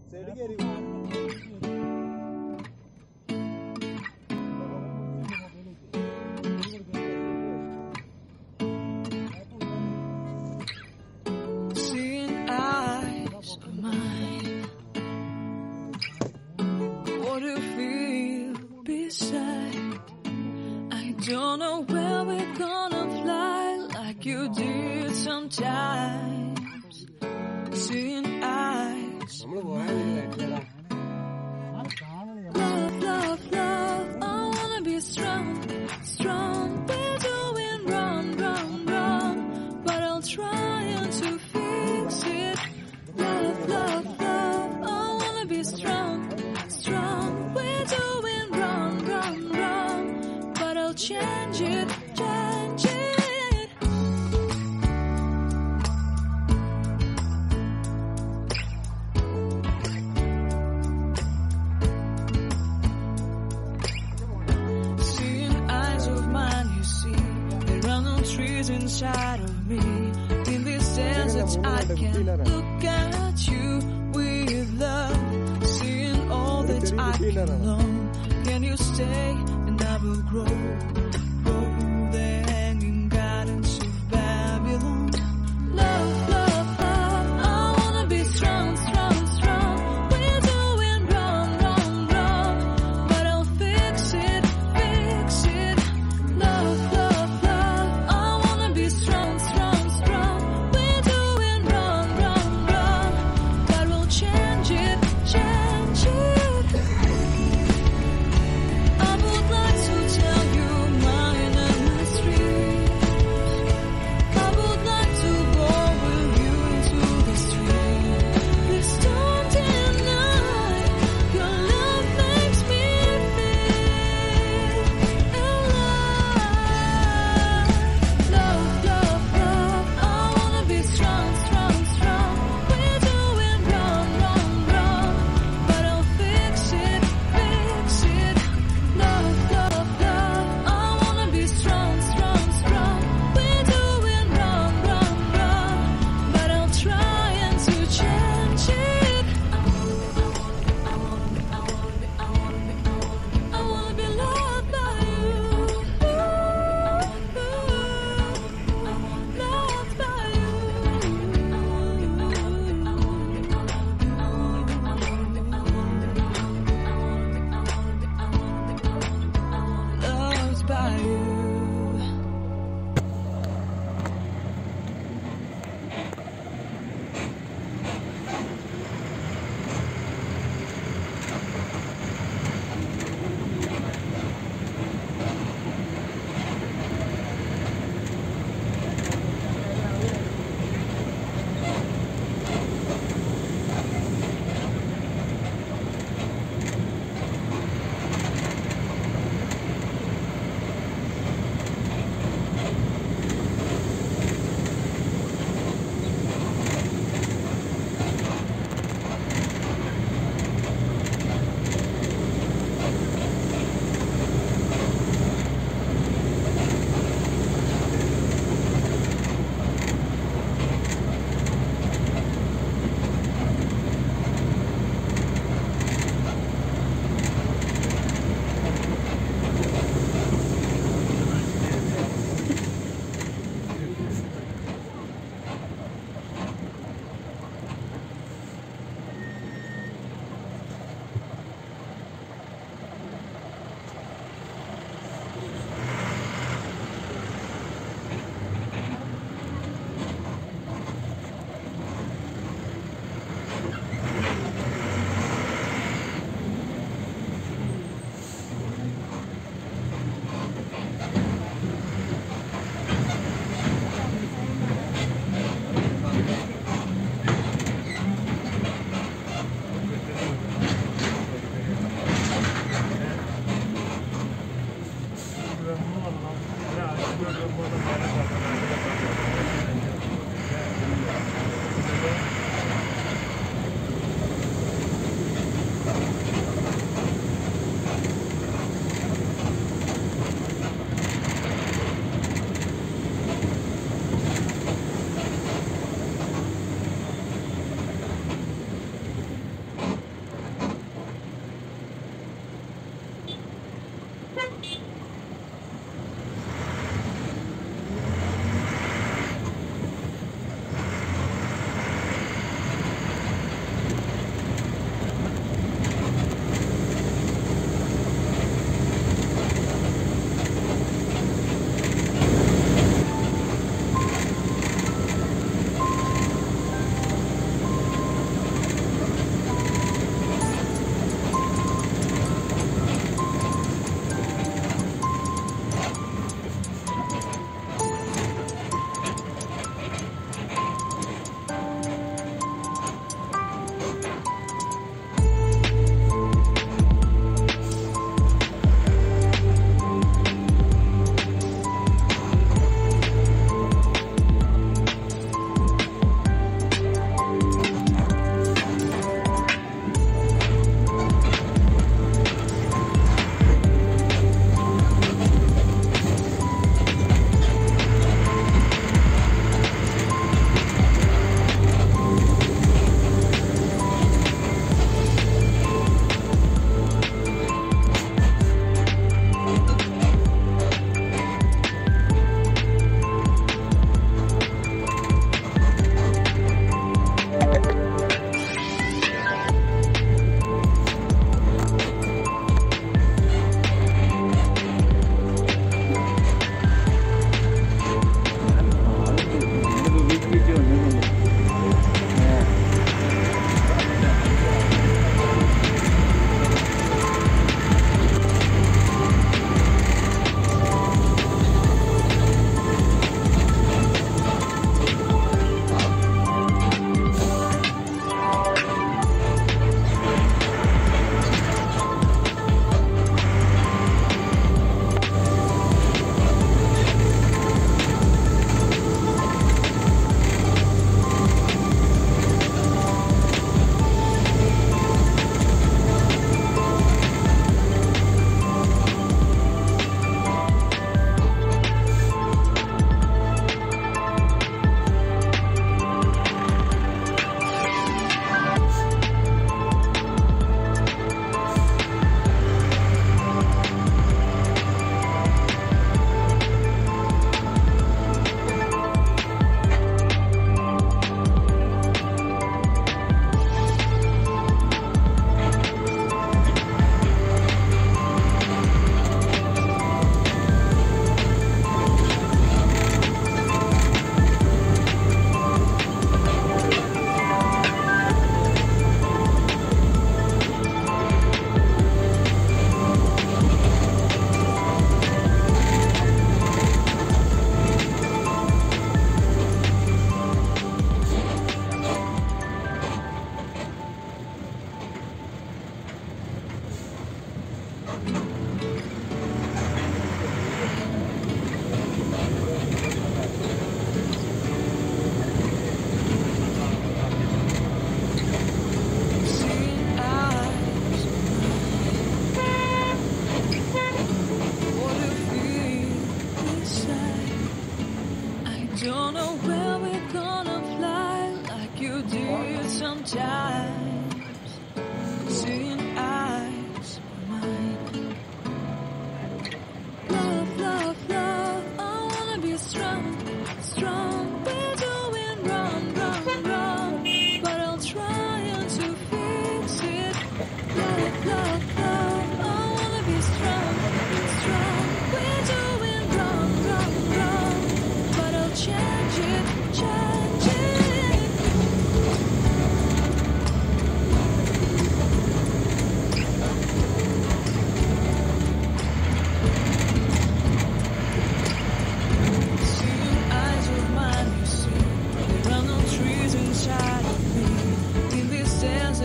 Side കയറി Seeing eyes of mine, what do you feel beside? I don't know where we're gonna fly like you did sometimes. Seeing eyes of mine. Love, love, love, I wanna be strong, strong. We're doing wrong, wrong, wrong, but I'll try to fix it. Love, love, love, I wanna be strong, strong. We're doing wrong, wrong, wrong, but I'll change it, change it. Seeing eyes of mine, you see, there are no trees inside of me. In this desert, I can look at you with love. Seeing all that I can learn. Can you stay and I will grow? Grow the hanging gardens of Babylon. Love, love, love, I wanna be strong, strong, strong. We're doing wrong, wrong, wrong, but I'll fix it, fix it. Love, love, love, I wanna be strong, strong, strong. We're doing wrong, wrong, wrong, but we'll change it, change it. I would like to tell you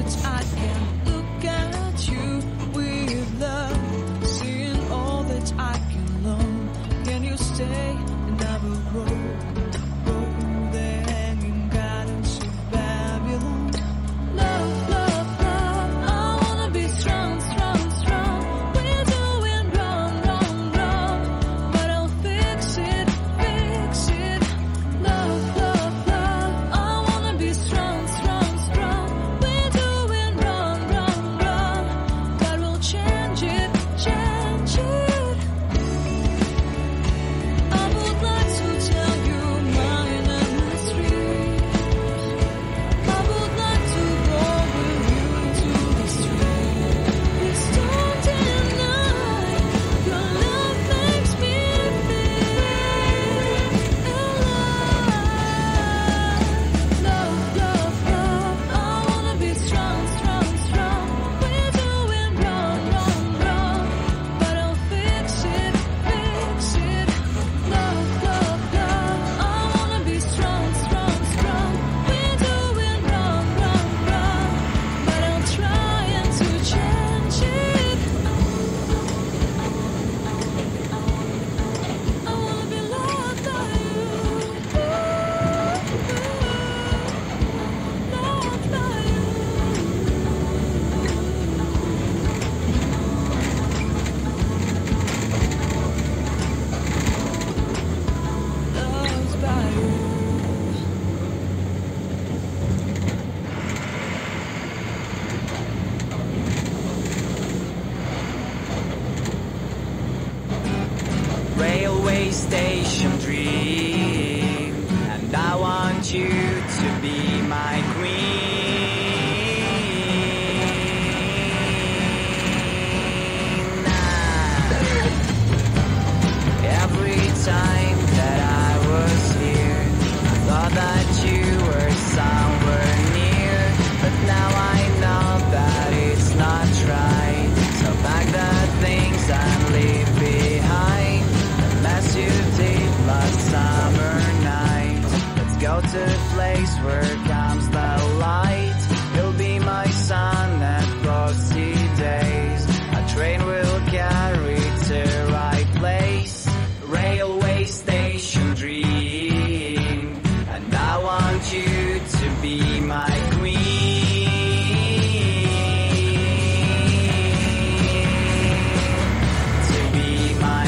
that I can look at you with love, seeing all that I can learn. Can you stay and I will grow there hanging gardens of Babylon. Love, love, love, I wanna be strong, strong, strong. We're doing wrong, wrong, wrong, but I'll fix it, fix it. Love, love, love, I wanna be strong, strong, strong. We're doing wrong, wrong, wrong, but we'll change it, change it. I would like to tell you my mystery. I would like to go with you to the street. Please don't deny your love makes me feel alive. Love, love, love, I wanna be strong, strong, strong. We're doing wrong, wrong, wrong, but I'll fix it, fix it. Love, love, love, I wanna be strong, strong, strong. We're doing wrong, wrong, wrong, but I'll try and to change it. I wanna be loved by you, loved by you, loved by you. Railway station dream, and I want you to be my queen. Every time that I was here, I thought that you were somewhere near, but now I know that it's not right. So pack the things and leave behind, unless you did last summer night. Let's go to a place where comes the light. You'll be my sun at frosty days. A train will carry to right place. Railway station dream, and I want you to be my queen. To be my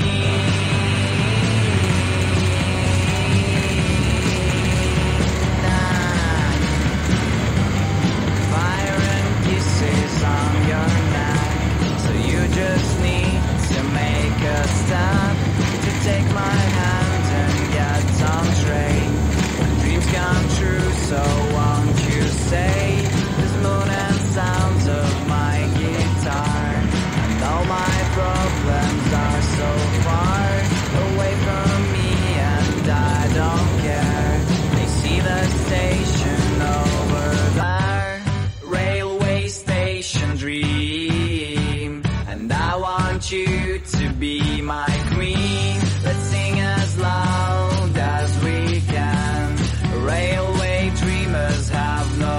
queen. Fire and kisses on your neck, so you just need to make a step to take my hand and get on train. When dreams come true, so won't you say this moon and sounds of my guitar, and all my problems are so far away from me, and I don't care. They see the station over there. Railway station dream, and I want you to be my queen. Let's sing as loud as we can. Railway dreamers have no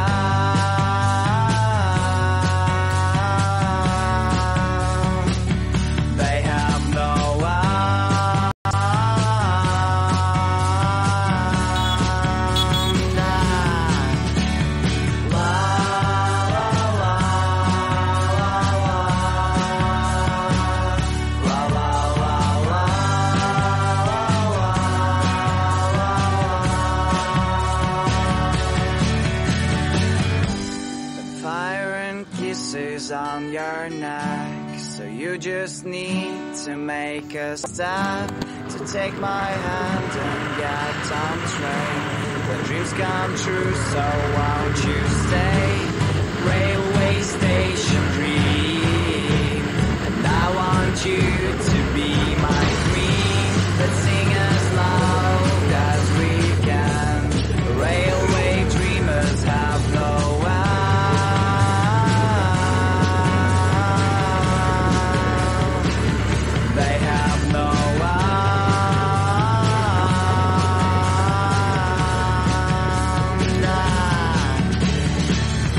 end. They have no end. La la la la la la. Fire and kisses on your neck, so you just need to make a step to take my hand and get on train. When dreams come true, so won't you stay? Railway station dream, and I want you to be my queen. Let's sing as loud as we can. Railway dreamers have no end. They have no end.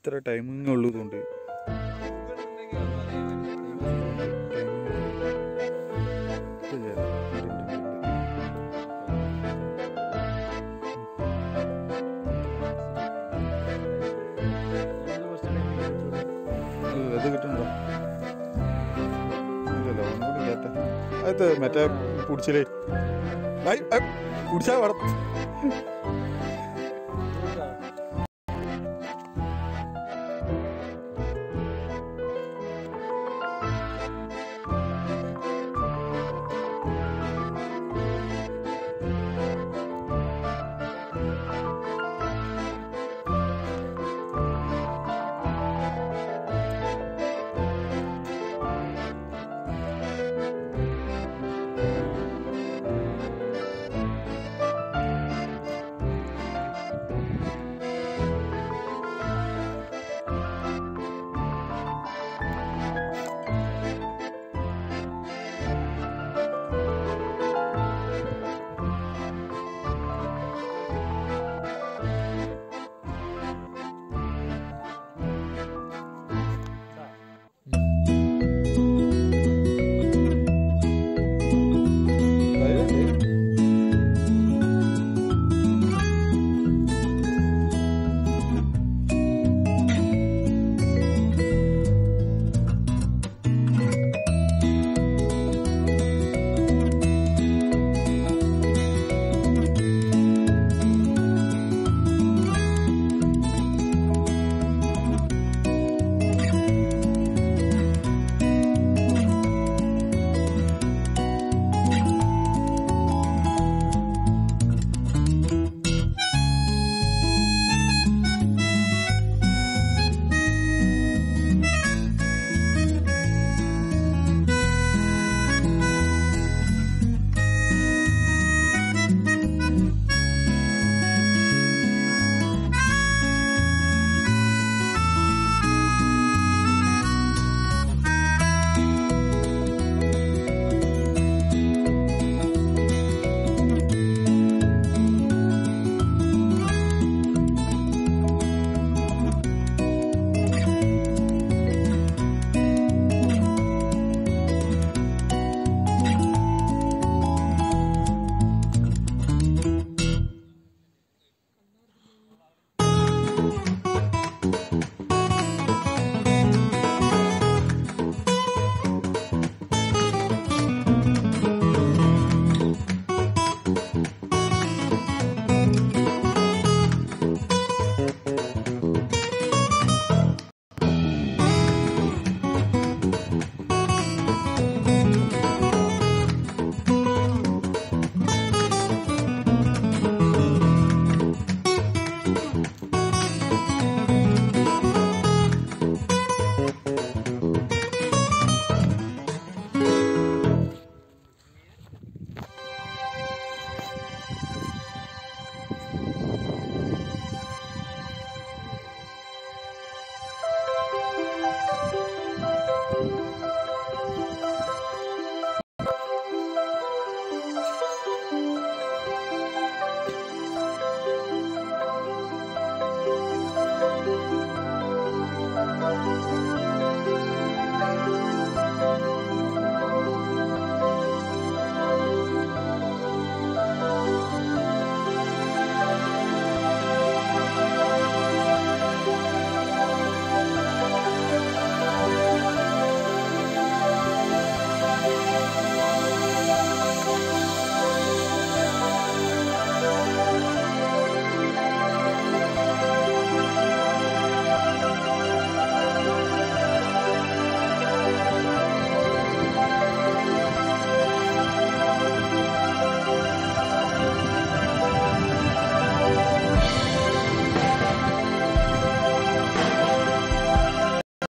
ഇത്ര timing ഉള്ളതുകൊണ്ട് ഇത് കിട്ടണ്ടോ? ഇല്ലല്ലോ, ഒന്നുകൂടി കേട്ടെ. അത് മറ്റേ പിടിച്ചില്ലേ പിടിച്ചാ വേണം.